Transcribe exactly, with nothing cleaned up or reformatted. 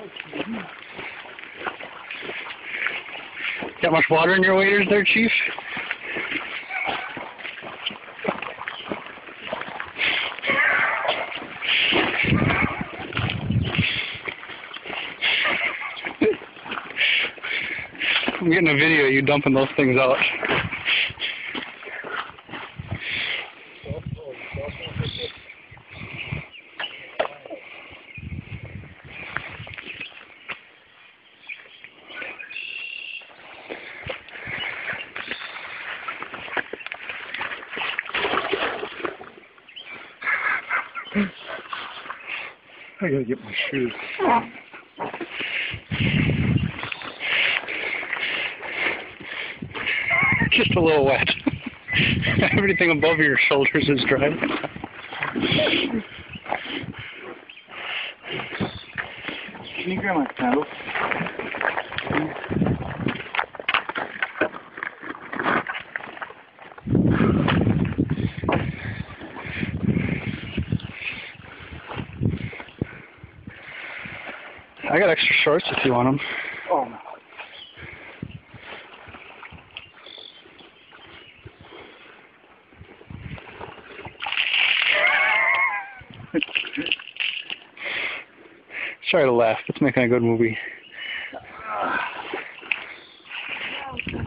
Got much water in your waders there, Chief? I'm getting a video of you dumping those things out. I gotta get my shoes. Just a little wet. Everything above your shoulders is dry. Can you grab my paddle? I got extra shorts if you want them. Oh no. Sorry to laugh. It's making a good movie.